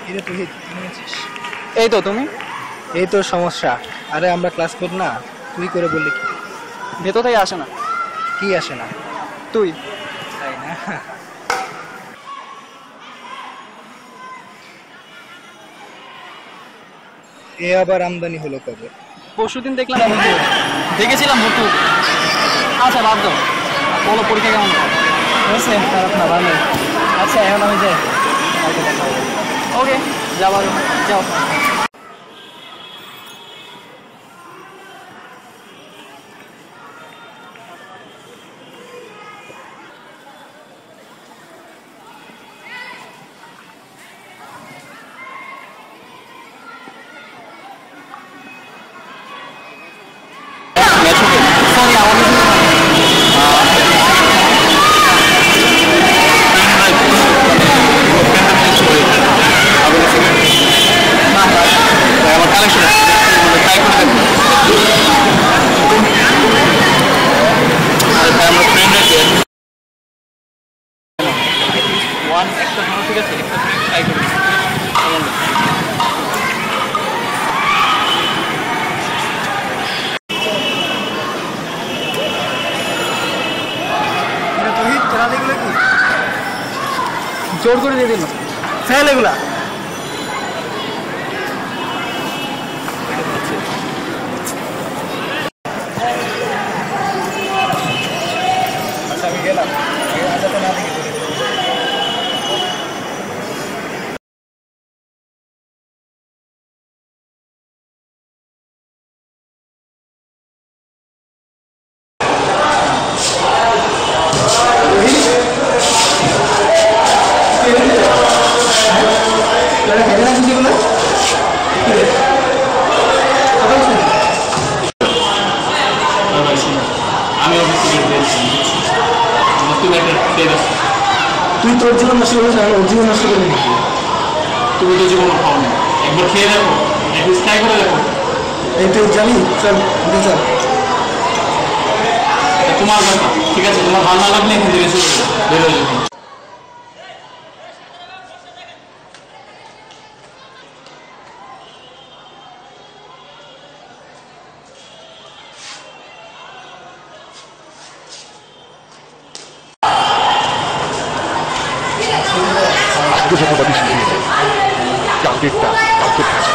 এটা তুই নিয়েছিস? এই তো তুমি। এই তো সমস্যা। আরে আমরা ক্লাসমেট না, তুই করে বললি কি? ভেতর থেকে আসে না। কি আসে না? তুই। তাই না? এ আবার আমদানি হলো কবে? পরশুদিন দেখলাম ভর্তি হয়েছে। দেখেছিলাম ভর্তি হতে। আচ্ছা বাদ দাও, বলো পরীক্ষা কেমন হয়েছে? খারাপ না, ভালো। আচ্ছা এখন আমি যাই, কালকে দেখা হবে। ওকে, যাবার যাও। সরি আমার কালেকশন ট্রাই করে দেখবো। আর ভাই আমার ফ্রেন্ড আছে ওয়ান একটা ভালো, ঠিক আছে, একটা ট্রাই করি কেমন লাগে। তহিদ তোরা এগুলো কি জোর করে দিয়ে দিল। ফেল এগুলা? আচ্ছা আমি গেলাম, যাতে না দেখে চলে যাবো। আমি তুই তোর জীবন নষ্ট করেছিস, আমি ওর জীবন নষ্ট করে দিচ্ছি। তুমি তো জীবন খাও না, একবার খেয়ে দেখো, একবার ট্রাই করে দেখো। এই তুই জানি, চল চল। তোমার ব্যাপার, ঠিক আছে, তোমার ভালো না লাগলে এখান থেকে বের হয়ে যাবে। আজকে শতবাদী শিখিয়ে দেয় কালকেরটা কালকে থাকা।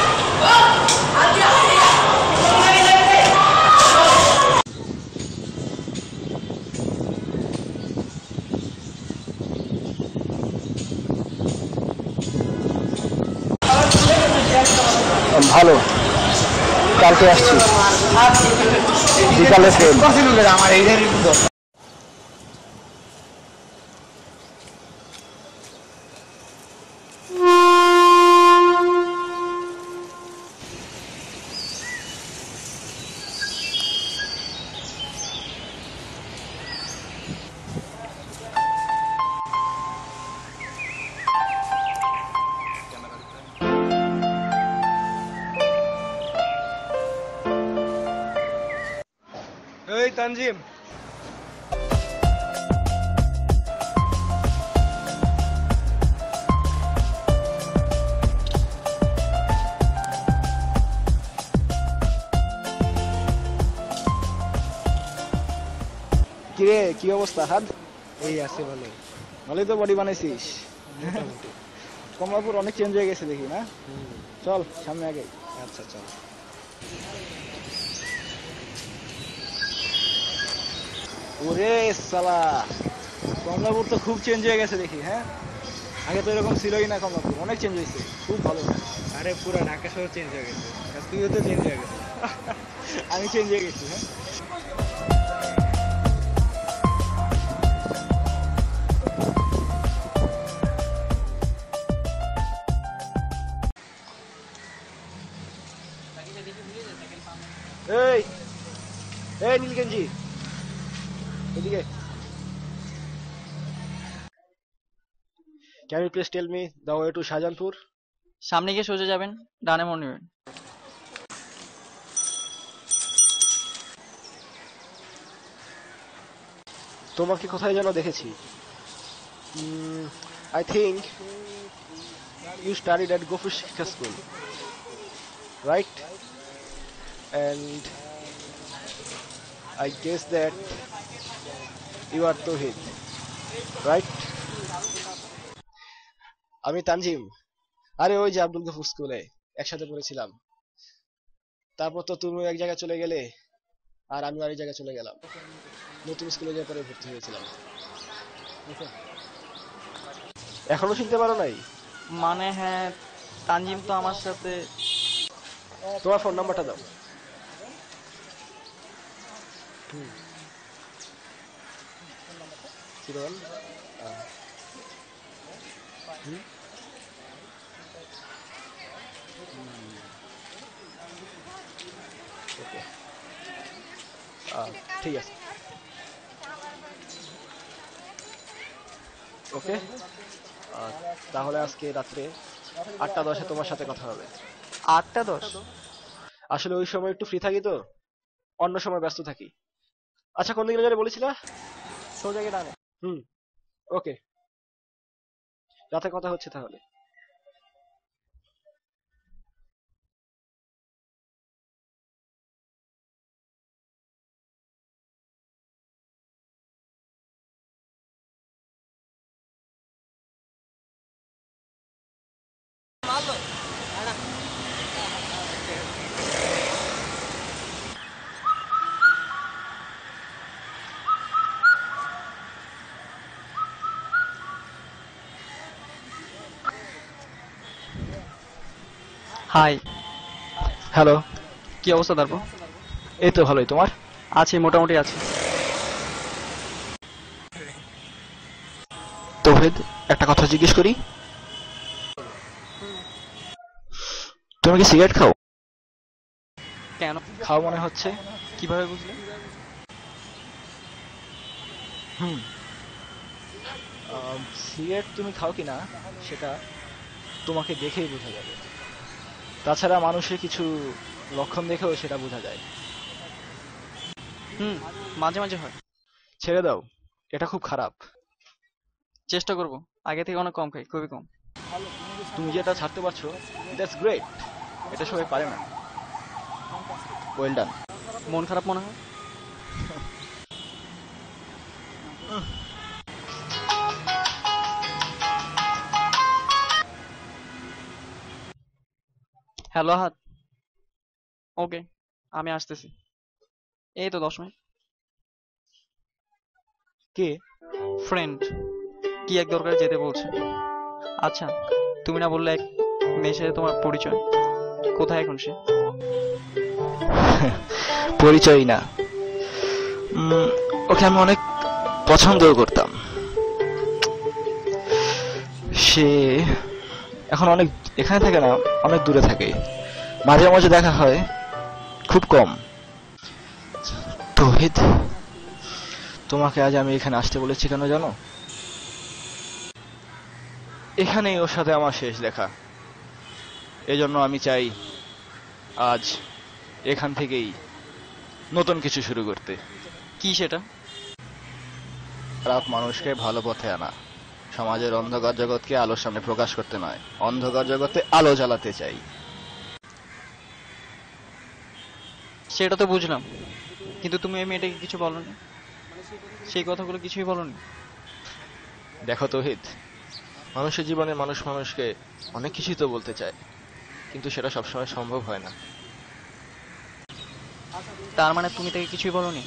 ভালো, কালকে আসছি, বিকালে ফেল। আমার এইটাই এই তানজিম, কিরে কি অবস্থা হাত? এই আছে ভালো। ভালোই তো বডি বানাইছিস। কমলাপুর অনেক চেঞ্জ হয়ে গেছে দেখি না? চল সামনে আগে। আচ্ছা চল। ওরে সালা, কমলাপুর তো খুব চেঞ্জ হয়ে গেছে দেখি। হ্যাঁ, আগে তো এরকম ছিলই না, কমলাপুর অনেক চেঞ্জ হয়েছে, খুব ভালো। আরে পুরো ঢাকা শহর চেঞ্জ হয়ে গেছে, আর তুইও তো চেঞ্জ হয়ে গেছে। আমি চেঞ্জ হয়ে গেছি। হ্যাঁ, এই এই নীলগঞ্জি এদিকে। Can you please tell me the way to Shahjahanpur? সামনে গিয়ে সোজা যাবেন, ডানে মোড় নেবেন। তোমাকে কোথায় যেন দেখেছি। I think you studied at Gofur Shikha School, right? And I guess that you are Tawhid, right? আমি তানজিম। আরে ওই যে আব্দুল গফুর স্কুলে একসাথে পড়েছিলাম। তারপর তো তুমি এক জায়গায় চলে গেলে আর আমি আরেক জায়গায় চলে গেলাম। নতুন স্কুলে গিয়ে পরে ভর্তি হয়েছিলাম। এখনো চিনতে পারো নাই? মানে হ্যাঁ, তানজিম তো আমার সাথে। তোমার ফোন নাম্বারটা দাও। Zero 1 ওকে, ঠিক আছে, ওকে। তাহলে আজকে রাত্রে 8:10 তোমার সাথে কথা হবে। 8:10? আসলে ওই সময় একটু ফ্রি থাকি তো, অন্য সময় ব্যস্ত থাকি। আচ্ছা, কোন দিকে যাবে বলেছিলা? সোজা গিয়ে ডানে। ওকে, রাতে কথা হচ্ছে তাহলে। হাই। হ্যালো, কি অবস্থা তারপর? এই তো ভালোই, তোমার? আছি, মোটামুটি আছি। তৌহিদ, একটা কথা জিজ্ঞেস করি, তুমি কি সিগারেট খাও? কেন? খাও মনে হচ্ছে। কিভাবে বুঝলে? সিগারেট তুমি খাও কিনা সেটা তোমাকে দেখেই বোঝা যাবে। তাছাড়া মানুষের কিছু লক্ষণ দেখেও সেটা বোঝা যায়। মাঝে মাঝে হয়। ছেড়ে দাও, এটা খুব খারাপ। চেষ্টা করব, আগে থেকে অনেক কম খাই, খুবই কম। তুমি যেটা ছাড়তে পারছো, দ্যাটস গ্রেট। এটা সবাই পারে না। Well done. মন খারাপ মনে হয়? হ্যালো আহাদ। ওকে, আমি আসতেছি। এই তো 10 মিনিট। কে? ফ্রেন্ড, কি এক দরকারে যেতে বলছে। আচ্ছা, তুমি না বললে এক মেয়ের সাথে তোমার পরিচয়, কোথায় এখন সে? পরিচয় না, ওকে আমি অনেক পছন্দও করতাম। সে এখন অনেক এখানে থাকে না, অনেক দূরে থাকে। মাঝে মাঝে দেখা হয়, খুব কম। তৌহিদ, তোমাকে আজ আমি এখানে আসতে বলেছি কেন জানো? এখানেই ওর সাথে আমার শেষ দেখা। এজন্য আমি চাই আজ এখান থেকেই নতুন কিছু শুরু করতে। কি সেটা? খারাপ মানুষকে ভালো পথে আনা, সমাজের অন্ধকার জগৎকে আলোর সামনে প্রকাশ করতে নয়, অন্ধকার জগতে আলো জ্বালাতে চাই। সেটা তো বুঝলাম, কিন্তু তুমি এই মেয়েটাকে কিছু বলনি, সেই কথাগুলো কিছুই বলনি। দেখো তৌহিদ, মানুষের জীবনে মানুষ মানুষকে অনেক কিছুই তো বলতে চায়, কিন্তু সেটা সবসময় সম্ভব হয় না। তার মানে তুমি তাকে কিছুই বলনি?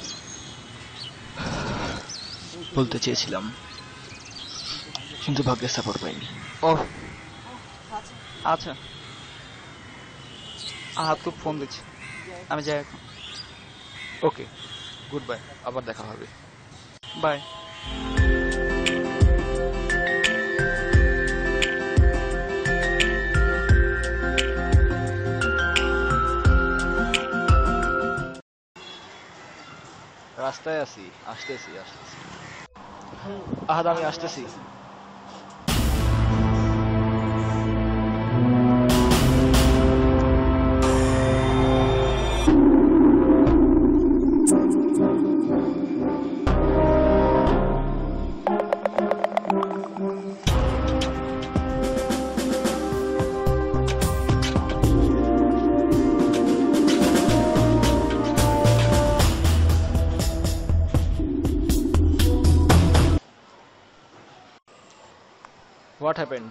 বলতে চেয়েছিলাম, কিন্তু ভাগ্যের সাপোর্ট পাইনি। ওহ আচ্ছা, আহাত খুব ফোন দিচ্ছে, আমি যাই এখন। ওকে, গুড বাই, আবার দেখা হবে। বাই। রাস্তায় আছি, আসতেছি। আহাদ, আমি আসতেছি। What happened?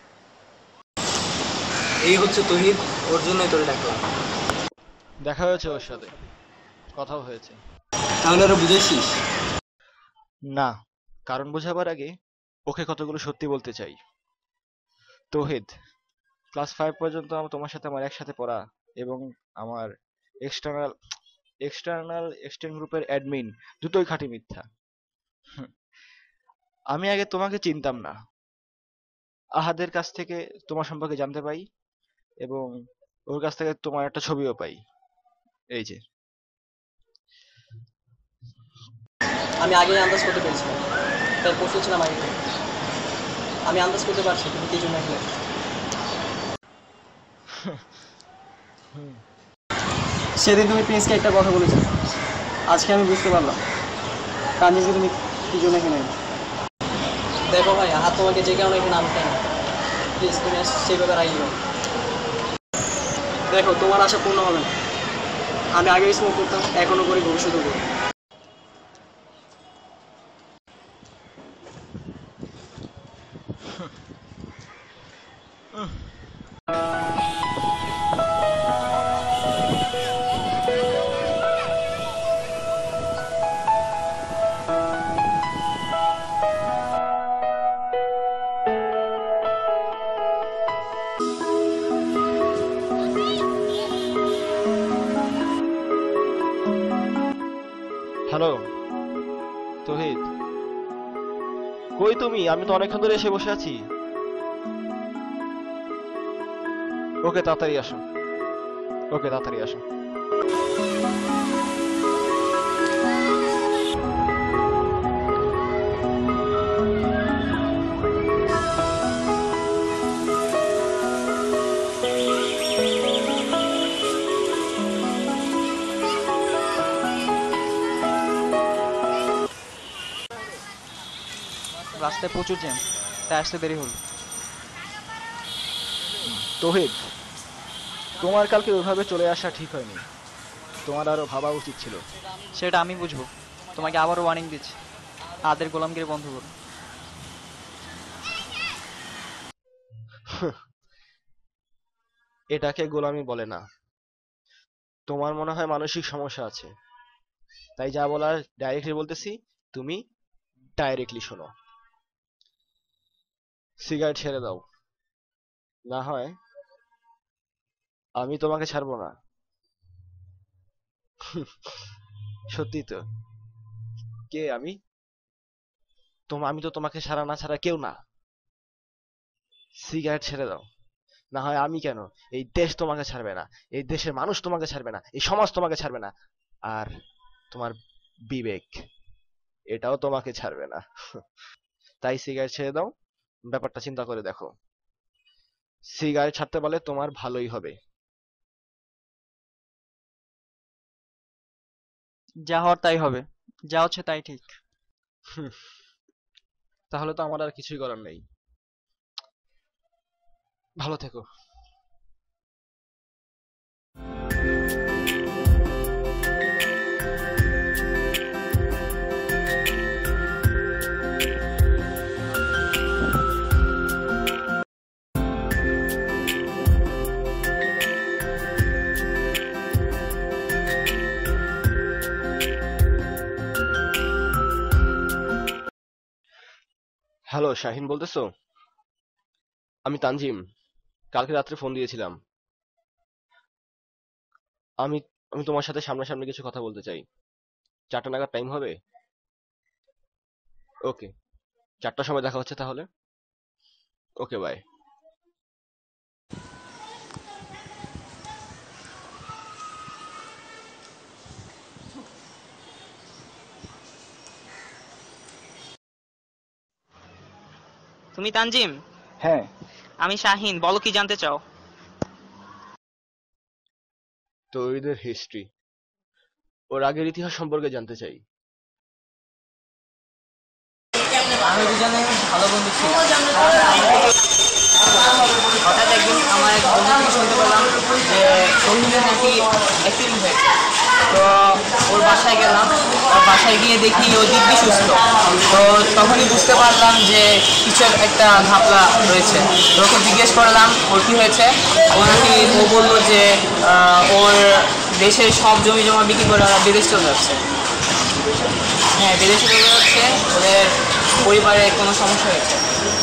এই হচ্ছে তহিদ, ওর জন্যই তোরে ডাকলাম। দেখা হয়েছে ওর সাথে, কথাও হয়েছে। তাহলে ওরা বুঝেছিস? না, কারণ বোঝাবার আগে ওকে কতগুলো সত্যি বলতে চাই। তৌহিদ, ক্লাস 5 পর্যন্ত তোমার সাথে আমার একসাথে পড়া এবং আমার এক্সটার্নাল এক্সটেন্ড গ্রুপের অ্যাডমিন দুটোই খাঁটি মিথ্যা। হুম, আমি আগে তোমাকে চিনতাম না, আহাদের কাছ থেকে তোমার সম্পর্কে জানতে পাই এবং ওর কাছ থেকে তোমার একটা ছবিও পাই। এই যে আমি আগেই আন্দাজ করতে পেরেছিলাম, তাই প্রশ্ন ছিলাম আগে থেকে। আমি আন্দাজ করতে পারছি তুমি কি জন্য এখানে। সেদিন তুমি প্রিন্সকে একটা কথা বলেছো, আজকে আমি বুঝতে পারলাম তানজিমকে তুমি কি জন্য এখানে। দেখো ভাই, আহাত তোমাকে যে কারণে এখানে আনতে না, প্লিজ তুমি সেইভাবে রাগি না। দেখো, তোমার আশা পূর্ণ হবে না। আমি আগেই স্মোক করতাম, এখনো করি, ভবিষ্যতেও করি। হ্যালো তৌহিদ, কই তুমি? আমি তো অনেকক্ষণ ধরে এসে বসে আছি। ওকে তাড়াতাড়ি আসো, ওকে তাড়াতাড়ি আসো। রাস্তায় প্রচুর জ্যাম, তাই আসতে দেরি হলো। তৌহিদ, তোমার কালকে ওইভাবে চলে আসা ঠিক হয়নি, তোমার আরো ভাবা উচিত ছিল। সেটা আমি বুঝবো, তোমাকে আবারও ওয়ার্নিং দিচ্ছি, আদের গোলামগিরি বন্ধ করো। এটাকে গোলামি বলে না। তোমার মনে হয় মানসিক সমস্যা আছে, তাই যা বলার ডাইরেক্টলি বলতেছি, তুমি ডাইরেক্টলি শোনো। সিগারেট ছেড়ে দাও, না হয় আমি তোমাকে ছাড়বো না। সত্যি তো? কে আমি? আমি তো তোমাকে ছাড়া না ছাড়া কেউ না। সিগারেট ছেড়ে দাও, না হয় আমি কেন, এই দেশ তোমাকে ছাড়বে না, এই দেশের মানুষ তোমাকে ছাড়বে না, এই সমাজ তোমাকে ছাড়বে না, আর তোমার বিবেক এটাও তোমাকে ছাড়বে না। তাই সিগারেট ছেড়ে দাও, ব্যাপারটা চিন্তা করে দেখো। সিগারেট ছাড়তে পারলে তোমার ভালোই হবে। যা হওয়ার তাই হবে, যা হচ্ছে তাই ঠিক। তাহলে তো আমার আর কিছুই করার নেই। ভালো থেকো। হ্যালো, শাহিন বলতেছো? আমি তানজিম, কালকে রাত্রে ফোন দিয়েছিলাম। আমি আমি তোমার সাথে সামনাসামনি কিছু কথা বলতে চাই। 4টা নাগাদ টাইম হবে? ওকে, 4টার সময় দেখা হচ্ছে তাহলে। Okay, bye. তুমি তানজিম? হ্যাঁ, আমি শাহিন, বলো কি জানতে চাও? তৌহিদের হিস্ট্রি, ওর আগের ইতিহাস সম্পর্কে জানতে চাই। আমি দুজনে ভালো বন্ধু ছিল। হঠাৎ একদিন আমার এক বন্ধু থেকে শুনতে পেলাম যে তহিদের নাকি অ্যাক্সিডেন্ট হয়েছে। তো ওর বাসায় গেলাম, ওর বাসায় বাসায় গিয়ে দেখি ও দিব্যি সুস্থ। তো তখনই বুঝতে পারলাম যে কিছু একটা ঘাপলা রয়েছে। তো ওকে জিজ্ঞেস করলাম ওর কী হয়েছে। ও বললো যে ওর দেশের সব জমি জমা বিক্রি করে ওরা বিদেশ চলে যাচ্ছে। হ্যাঁ, বিদেশে চলে যাচ্ছে, ওদের পরিবারে কোনো সমস্যা হয়েছে।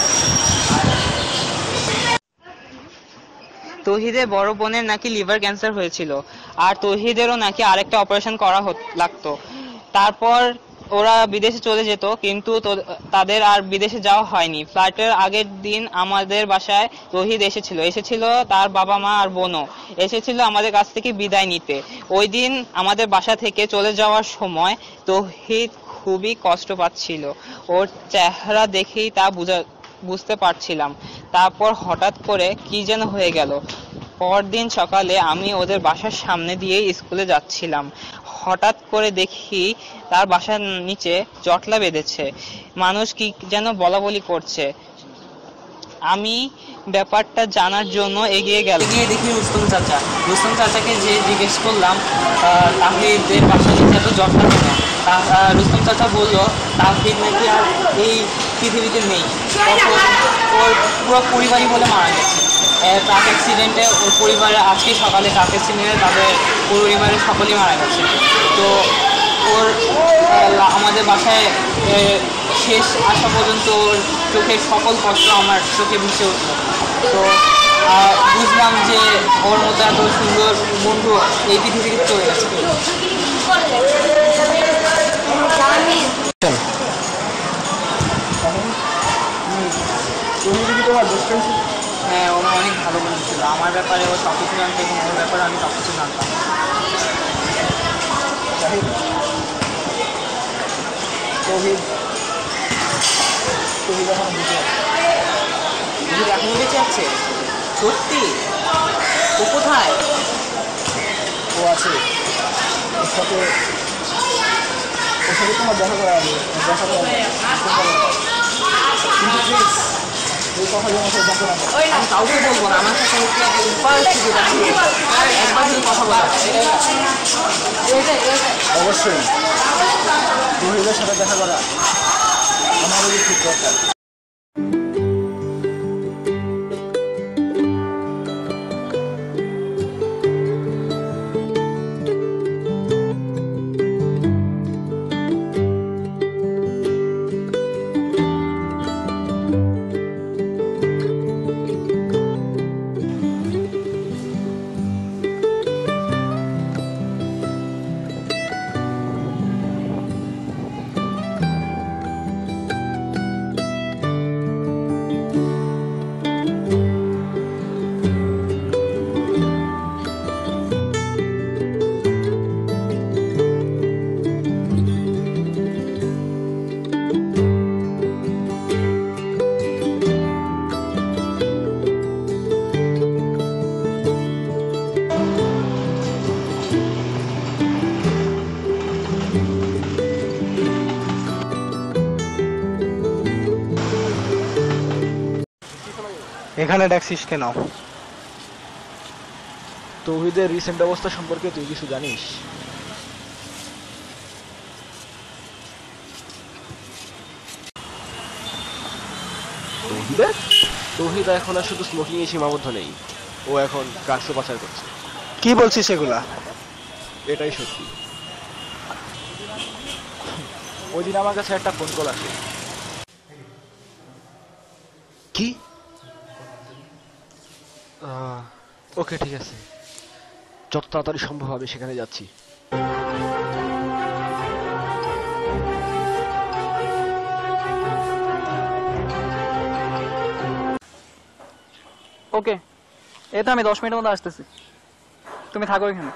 তৌহিদের বড় বোনের নাকি লিভার ক্যান্সার হয়েছিল, আর তৌহিদেরও নাকি আরেকটা অপারেশন করা লাগতো। তারপর ওরা বিদেশে চলে যেত, কিন্তু তাদের আর বিদেশে যাওয়া হয়নি। ফ্লাইটের আগের দিন আমাদের বাসায় তৌহিদ এসেছিল তার বাবা মা আর বোনও এসেছিল আমাদের কাছ থেকে বিদায় নিতে। ওই দিন আমাদের বাসা থেকে চলে যাওয়ার সময় তৌহিদ খুবই কষ্ট পাচ্ছিল। ওর চেহারা দেখেই তা বুঝতে পারছিলাম। তারপর হঠাৎ করে কি যেন হয়ে গেল। পরদিন সকালে আমি ওদের বাসার সামনে দিয়ে স্কুলে যাচ্ছিলাম। হঠাৎ করে দেখি তার বাসার নিচে জটলা বেঁধেছে, মানুষ কি যেন বলাবলি করছে। আমি ব্যাপারটা জানার জন্য এগিয়ে দেখি রুস্তম চাচাকে যে জিজ্ঞেস করলাম তাহিদের বাসার নিচে এত জটলা কেন। রুস্তম চাচা বললো তাহিদ নাকি আর এই পৃথিবীতে নেই, ওর পুরো পরিবারই বলে মারা গেছে। ট্রাক অ্যাক্সিডেন্টে ওর পরিবারে আজকে সকালে ট্রাক অ্যাক্সিডেন্টে তাদের পরিবারের সকলেই মারা গেছে। তো ওর আমাদের বাসায় শেষ আসা পর্যন্ত ওর চোখের সকল কষ্ট আমার চোখে ভেসে উঠল। তো বুঝলাম যে ওর মতো এত সুন্দর বন্ধু এই পৃথিবীতে চলে গেছে। হ্যাঁ, ও অনেক ভালো বন্ধু ছিল। আমার ব্যাপারে ও সব কিছু জানতো এবং ওর ব্যাপারে আমি সব কিছু জানতাম। এখনো বেঁচে আছে? সত্যি? ও কোথায়? ও আছে, ওর সাথে তোমার দেখা করা হবে, আমি কাউকে বলবো না, আমার সাথে একবার শুধু কথা বলা। অবশ্যই তৌহিদের সাথে দেখা করা আমারও খুব দরকার। এখানে ডাকছিস কেন? তৌহিদের রিসেন্ট অবস্থা সম্পর্কে তুই কিছু জানিস? তৌহিদ এখন আর শুধু স্মোকিং এ সীমাবদ্ধ নেই, ও এখন ড্রাগস পাচার করছে। কি বলছিস এগুলা? এটাই সত্যি। ওই দিন আমার কাছে একটা ফোন কল আসে। কি? ওকে, ঠিক আছে, যত তাড়াতাড়ি সম্ভব হবে সেখানে যাচ্ছি। ওকে, এই তো আমি 10 মিনিটের মধ্যে আসতেছি, তুমি থাকো এখানে।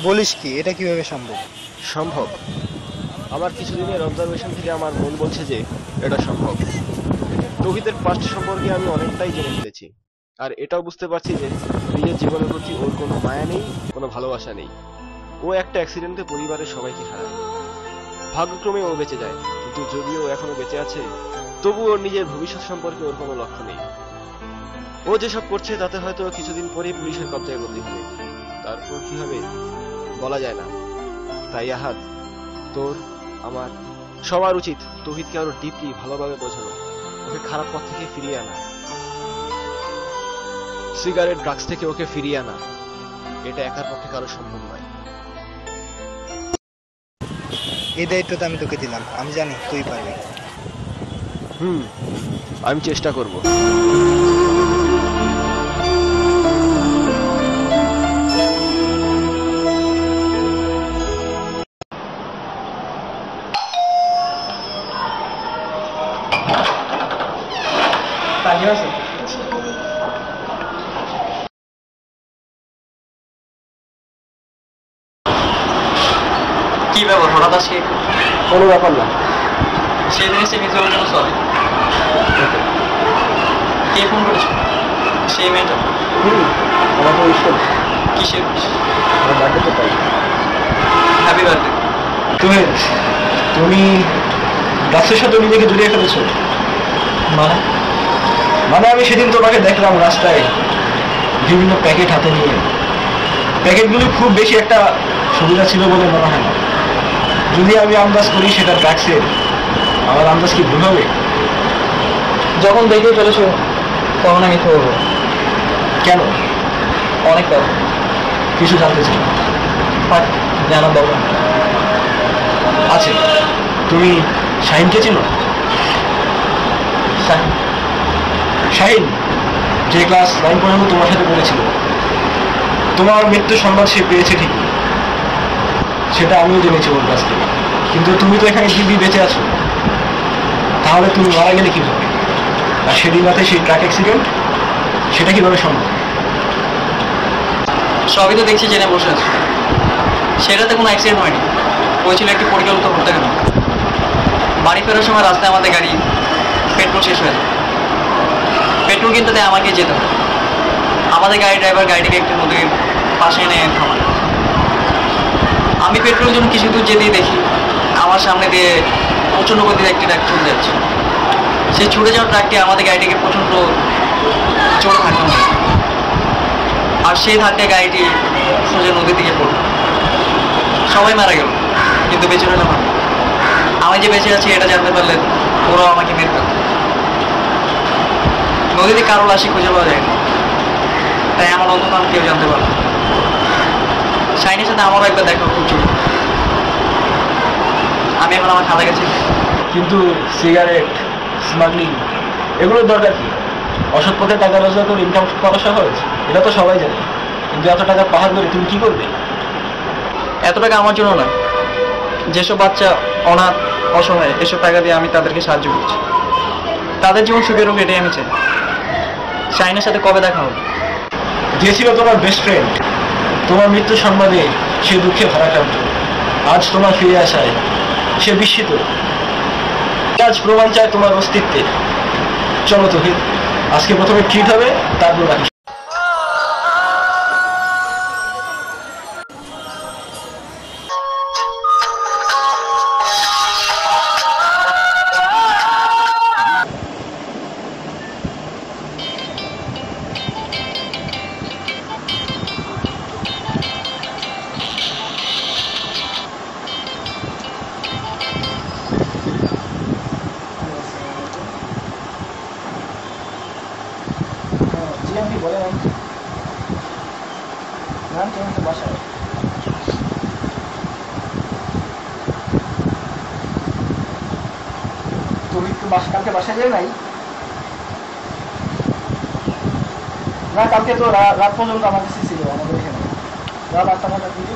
বলিস কি, এটা কিভাবে সম্ভব? সম্ভব। আমার কিছুদিনের অবজারভেশন থেকে আমার মন বলছে যে এটা সম্ভব। তৌহিদের পাস্ট সম্পর্কে আমি অনেকটাই জেনে ফেলেছি, আর এটাও বুঝতে পারছি যে নিজের জীবনের প্রতি ওর কোনো মায়া নেই, কোনো ভালোবাসা নেই। ও একটা অ্যাক্সিডেন্টে পরিবারের সবাইকে হারায়। ভাগ্যক্রমে ও বেঁচে যায়, কিন্তু যদিও এখনো বেঁচে আছে, তবু ওর নিজের ভবিষ্যৎ সম্পর্কে ওর কোনো লক্ষ্য নেই। ও যেসব করছে তাতে হয়তো কিছুদিন পরেই পুলিশের কবজায় বন্দী হবে। তারপর কি হবে বলা যায় না। তাই আহাদ, তোর আমার সবার উচিত তৌহিদকে আরো ডিপলি ভালোভাবে বোঝানো, ওকে খারাপ পথ থেকে ফিরিয়ে আনা, সিগারেট ড্রাগস থেকে ওকে ফিরিয়ে আনা। এটা একার পক্ষে কারো সম্ভব নয়। এই দায়িত্বটা আমি তোকে দিলাম, আমি জানি তুই পারবি। আমি চেষ্টা করব। কি ব্যাপার হঠাৎ আজকে? কোনো ব্যাপার না। সেই জিনিসটা মিস হওয়ার জন্য সরি। কে ফোন করেছো? সেই মেয়েটা? আমার তো ইষ্ট। কিসের? আমার বার্থডে তো তাই। Happy birthday. তুমি গাছের সাথে নিজেকে জড়িয়ে ফেলেছো? মানে আমি সেদিন তোমাকে দেখলাম রাস্তায় বিভিন্ন প্যাকেট হাতে নিয়ে। প্যাকেটগুলি খুব বেশি একটা সুবিধা ছিল বলে মনে হয় না। যদি আমি আন্দাজ করি সেটা ড্রাগসের, আমার আন্দাজ কি ভুল হবে? যখন দেখে ফেলেছো তখন আমি কি করবো? কেন? অনেক কথা কিছু জানতে চাই। জানার দরকার আছে। তুমি শাহিনকে চিনো? শাহিন যে ক্লাস 9 পর্যন্ত তোমার সাথে পড়েছিল। তোমার মৃত্যু সংবাদ সে পেয়েছে ঠিক, সেটা আমিও জেনেছি ওর কাছ থেকে। কিন্তু তুমি তো এখানে দিব্যি বেঁচে আছো, তাহলে তুমি মারা গেলে কিভাবে? আর সেদিন রাতে সেই ট্রাক অ্যাক্সিডেন্ট, সেটা কিভাবে সম্ভব? সবই তো দেখছি জেনে বসে আছে। সেটাতে কোনো অ্যাক্সিডেন্ট হয়নি, ওই ছিল একটি পরিকল্পিত হত্যাকাণ্ড। বাড়ি ফেরার সময় রাস্তায় আমাদের গাড়ি পেট্রোল শেষ হয়ে যায়। পেট্রোল কিনতে দেয় আমাকে যেতে হবে। আমাদের গাড়ি ড্রাইভার গাড়িটিকে একটি নদীর পাশে এনে থামায়। আমি পেট্রোলের জন্য কিছু দূর যেতেই দেখি আমার সামনে দিয়ে প্রচণ্ড গতিতে একটি ট্রাক ছুটে যাচ্ছে। সেই ছুটে যাওয়া ট্রাকটি আমাদের গাড়িটিকে প্রচণ্ড জোরে ধাক্কা মারে, আর সেই ধাক্কায় গাড়িটি সোজা নদীর দিকে পড়ল। সবাই মারা গেল, কিন্তু বেঁচে রইলাম আমি। আমি যে বেঁচে আছি এটা জানতে পারলে ওরাও আমাকে মেরে ফেলত। নদীতে কারো লাশই খুঁজে পাওয়া যায়নি, তাই আমার অন্তত কেউ জানতে পারল। শাইনের সাথে আমারও একবার দেখা খুব জরুরি। আমি এখন আমার খালা গেছি। কিন্তু সিগারেট, স্মাগলিং, এগুলোর দরকার কি? অসৎ পথে টাকা রোজগার করে ইনকাম করা সহজ, এটা তো সবাই জানে। কিন্তু এত টাকা পাহাড় করে তুমি কি করবে? এত টাকা আমার জন্য নয়, যেসব বাচ্চা অনাথ অসহায়, এসব টাকা দিয়ে আমি তাদেরকে সাহায্য করছি। তাদের জীবন সুখের হোক, এটাই আমি চাই। শাইনের সাথে কবে দেখা হবে? যে ছিল তোমার বেস্ট ফ্রেন্ড, তোমার মৃত্যু সংবাদে সে দুঃখে ভারাক্রান্ত। আজ তোমার ফিরে আসায় সে বিস্মিত। আজ প্রমাণ চায় তোমার অস্তিত্বে। চলো তৌহিদ, আজকে প্রথমে ট্রিট হবে, তারপর রাখি। বাসায় তুমি একটু কালকে বাসায় যাবে নাই? না, কালকে তো রাত পর্যন্ত আমার কাছে ছিল, আমাদের এখানে রাত 8টা 9টার দিকে।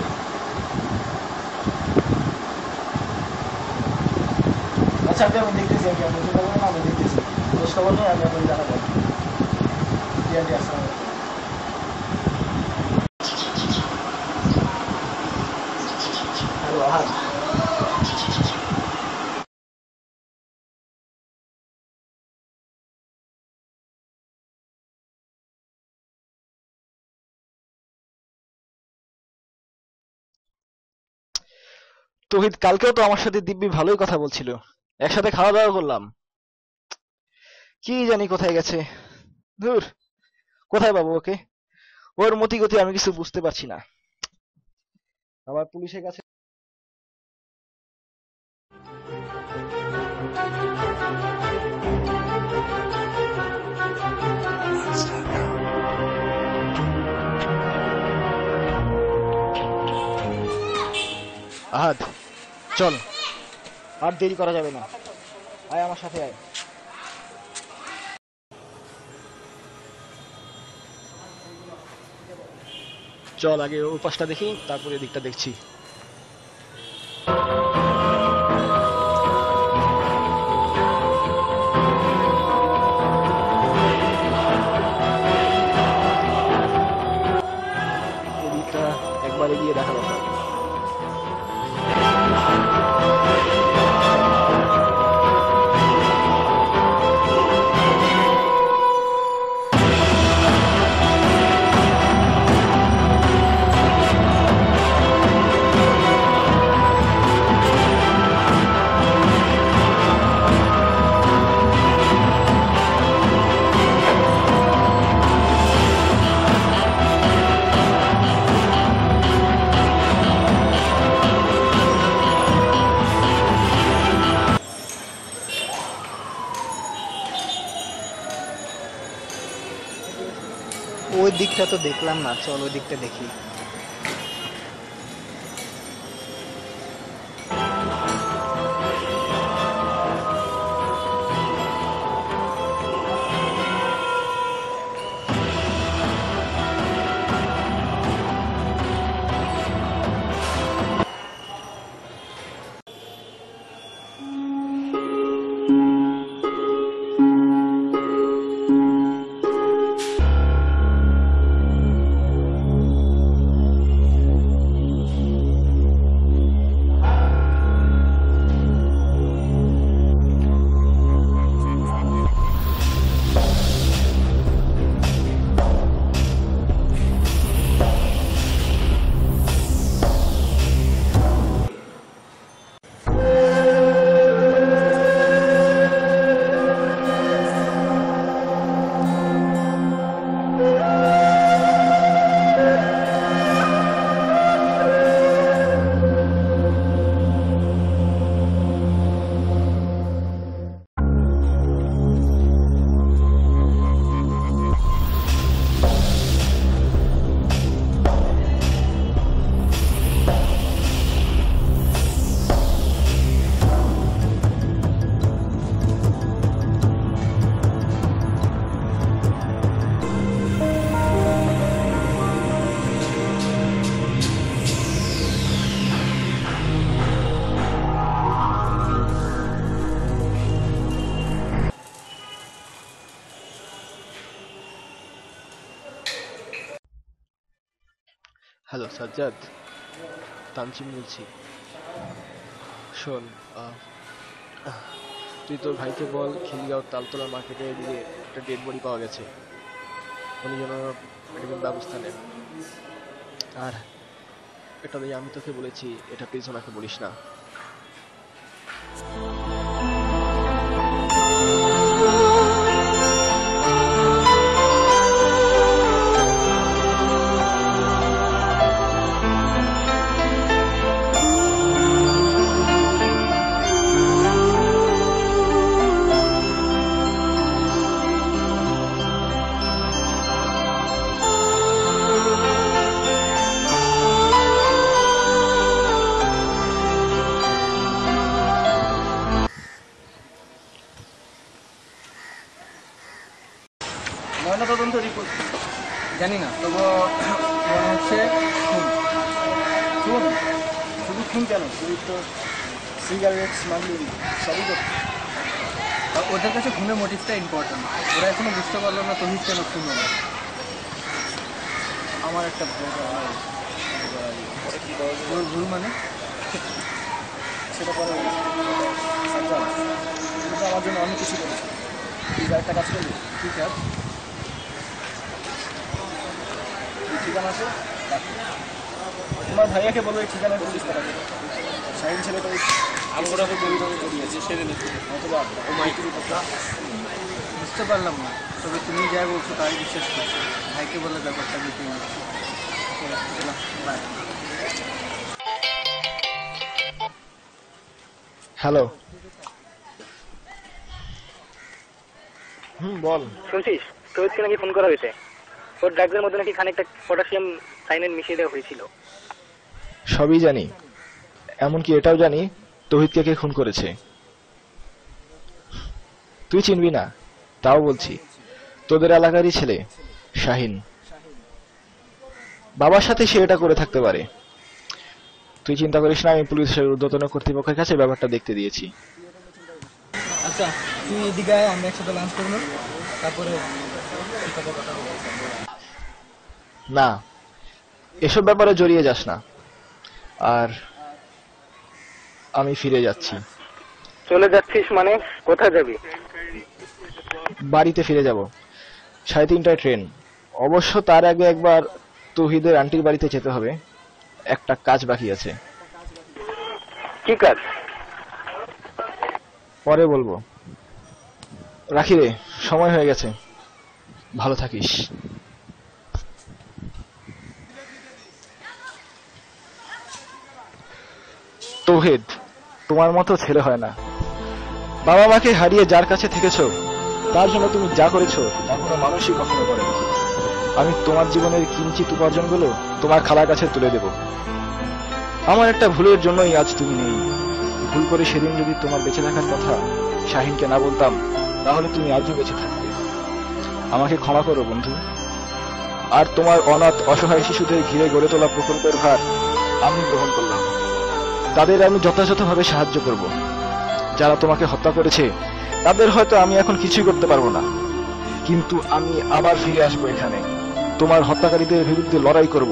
আচ্ছা, আমি দেখতেছি, আপনি চিন্তা করবেন না, আমি দেখতেছি। খোঁজ খবর নিয়ে আমি আপনাকে জানাবো। আসসালাম। তৌহিদ কালকেও তো আমার সাথে দিব্যি ভালোই কথা বলছিল, একসাথে খাওয়া দাওয়া করলাম। কি জানি কোথায় গেছে, ধুর, কোথায় পাবো ওকে? ওর মতি গতি আমি কিছু বুঝতে পারছি না। আবার পুলিশের কাছে আহাদ, চল, আর দেরি করা যাবে না, আয় আমার সাথে আয়। চল আগে ওই পাশটা দেখি, তারপরে এদিকটা দেখছি। এদিকটা একবার এগিয়ে দেখা দরকার। ওই দিকটা তো দেখলাম না, চল ওই দিকটা দেখি। হ্যালো সাজ্জাদ, তানজিম বলছি। শোন, তুই তোর ভাইকে বল খিলগাঁও তালতলা মার্কেটের দিকে একটা ডেড বডি পাওয়া গেছে, উনি যেন মেডিকেল ব্যবস্থা নেন। আর এটা আমি তোকে বলেছি, এটা প্লিজ ওনাকে বলিস না। ময়নাতদন্ত রিপোর্ট জানি না, তবুও মনে হচ্ছে খুন। খুন? শুধু খুন কেন, শুধু তো সিগারেট, স্মাগলিং সবই করছে। ওদের কাছে খুনের মোটিভটা ইম্পর্টেন্ট। ওরা এখনো বুঝতে পারলো না তহিদ কেন খুন হলো। আমার একটা ভুল মানে সেটা পরে আমার জন্য অনেক কিছু করেছে। তুই একটা কাজ করলি, ঠিক আছে, ঠিকানা আছে, তোমার ভাইয়াকে বলো এই ঠিকানায় পুলিশ পাঠাবে। শাহিন ছেলেটা আমরা তো পরিবারে জড়িয়েছি সেরে নিচ্ছি অথবা ও মাইকের কথা বুঝতে পারলাম না, তবে তুমি যা বলছো তাই বিশ্বাস করছো। ভাইকে বলে ব্যাপারটা দেখে নিচ্ছি। বাই। হ্যালো বল। শুনছিস তৌহিদকে নাকি ফোন করা হয়েছে, ওর ড্রাগসের মধ্যে নাকি খানিকটা পটাশিয়াম সাইনাইড মিশিয়ে দেওয়া হয়েছিল। সবই জানি, এমনকি এটাও জানি তৌহিদকে কে খুন করেছে। তুই চিনবি না, তাও বলছি, তোদের এলাকারই ছেলে শাহিন। বাবার সাথে সে এটা করে থাকতে পারে। তুই চিন্তা করিস না, আমি পুলিশের ঊর্ধ্বতন কর্তৃপক্ষের কাছে ব্যাপারটা দেখতে দিয়েছি। আচ্ছা, তুমি এদিকে আয়, আমরা একসাথে লাঞ্চ করবো, তারপরে না, এসব ব্যাপারে জড়িয়ে যাস না। আর আমি ফিরে যাচ্ছি। চলে যাচ্ছিস মানে? কোথায় যাবি? বাড়িতে ফিরে যাব, 3:30টায় ট্রেন। অবশ্য তার আগে একবার তৌহিদের আন্টির বাড়িতে যেতে হবে, একটা কাজ বাকি আছে। কি কাজ? পরে বলবো। রাখি রে, সময় হয়ে গেছে, ভালো থাকিস। তৌহিদ, তোমার মতো ছেলে হয় না। বাবা মাকে হারিয়ে যার কাছে থেকেছো, তার জন্য তুমি যা করেছো তা কোনো মানুষই কখনো করে না। আমি তোমার জীবনের কিঞ্চিত উপার্জনগুলো তোমার খালার কাছে তুলে দেব। আমার একটা ভুলের জন্যই আজ তুমি নেই। ভুল করে সেদিন যদি তোমার বেঁচে থাকার কথা শাহিনকে না বলতাম, তাহলে তুমি আজও বেঁচে থাকতে। আমাকে ক্ষমা করো বন্ধু। আর তোমার অনাথ অসহায় শিশুদের ঘিরে গড়ে তোলা প্রকল্পের ভার আমি গ্রহণ করলাম। তাদের আমি যথাযথভাবে সাহায্য করব। যারা তোমাকে হত্যা করেছে তাদের হয়তো আমি এখন কিছুই করতে পারবো না, কিন্তু আমি আবার ফিরে আসবো এখানে, তোমার হত্যাকারীদের বিরুদ্ধে লড়াই করব।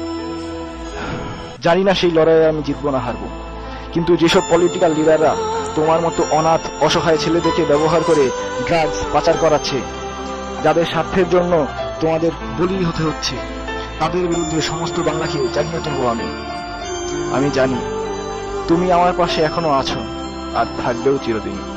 জানি না সেই লড়াইয়ে আমি জিতবো না হারবো, কিন্তু যেসব পলিটিক্যাল লিডাররা তোমার মতো অনাথ অসহায় ছেলেদেরকে ব্যবহার করে ড্রাগস পাচার করাচ্ছে, যাদের স্বার্থের জন্য তোমাদের বলি হতে হচ্ছে, তাদের বিরুদ্ধে সমস্ত বাংলাকে জানিয়ে তুলবো আমি জানি তুমি আমার পাশে এখনো আছো, আর থাকবেও চিরদিন।